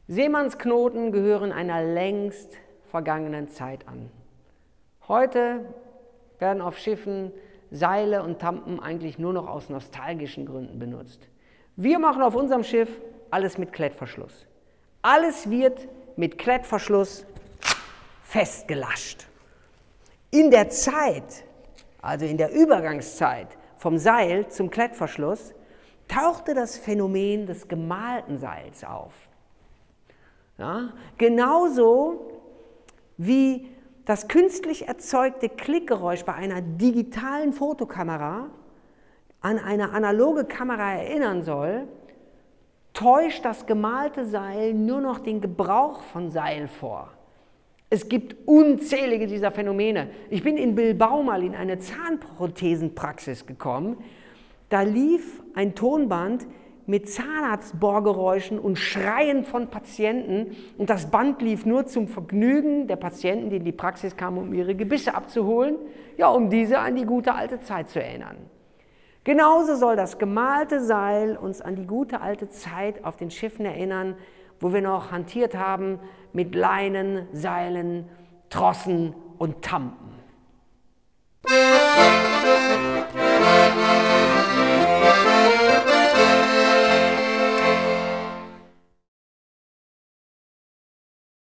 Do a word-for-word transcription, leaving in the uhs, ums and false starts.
Seemannsknoten gehören einer längst vergangenen Zeit an. Heute werden auf Schiffen Seile und Tampen eigentlich nur noch aus nostalgischen Gründen benutzt. Wir machen auf unserem Schiff alles mit Klettverschluss. Alles wird mit Klettverschluss festgelascht. In der Zeit, also in der Übergangszeit vom Seil zum Klettverschluss, tauchte das Phänomen des gemalten Seils auf. Ja, genauso wie das künstlich erzeugte Klickgeräusch bei einer digitalen Fotokamera an eine analoge Kamera erinnern soll, täuscht das gemalte Seil nur noch den Gebrauch von Seil vor. Es gibt unzählige dieser Phänomene. Ich bin in Bilbao mal in eine Zahnprothesenpraxis gekommen. Da lief ein Tonband mit Zahnarztbohrgeräuschen und Schreien von Patienten. Und das Band lief nur zum Vergnügen der Patienten, die in die Praxis kamen, um ihre Gebisse abzuholen, ja, um diese an die gute alte Zeit zu erinnern. Genauso soll das gemalte Seil uns an die gute alte Zeit auf den Schiffen erinnern, wo wir noch hantiert haben mit Leinen, Seilen, Trossen und Tampen.